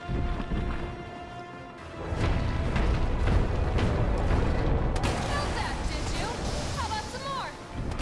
that, did you? How about some more?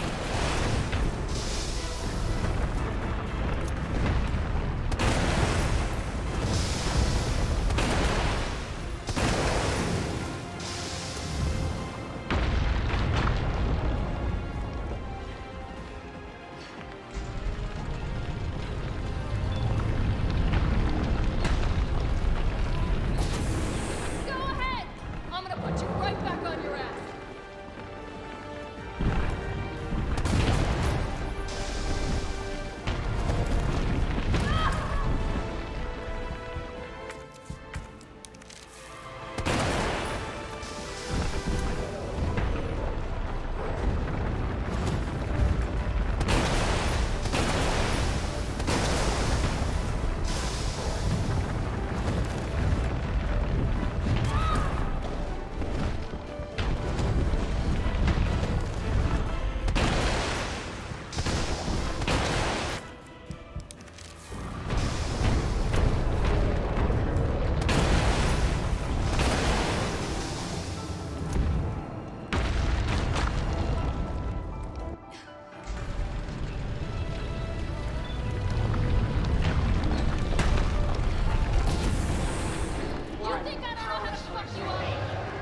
Go ahead! I'm gonna put you right back on your ass. You think I don't know how to fuck you up?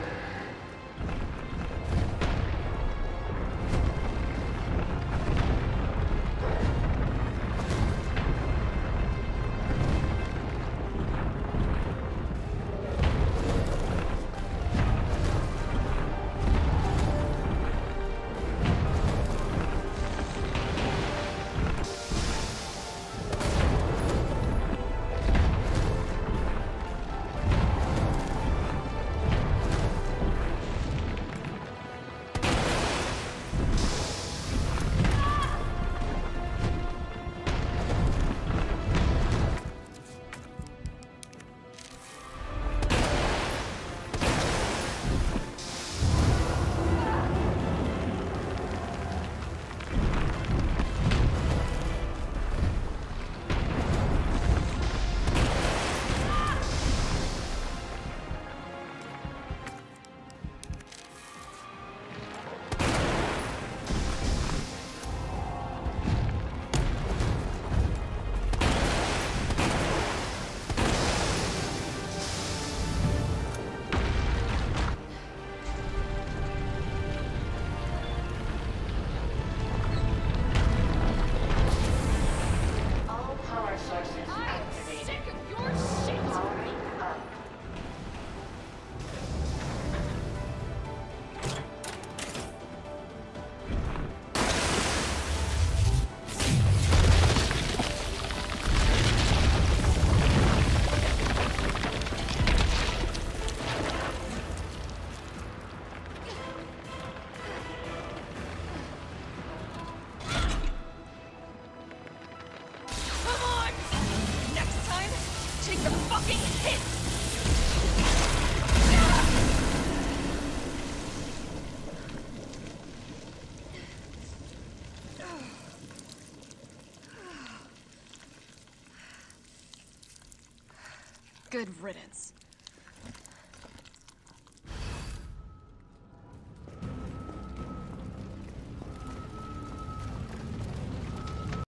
All power sources I'm activated. sick of your shit! Powering up. Come on! Next time, take the fucking hit! Good riddance.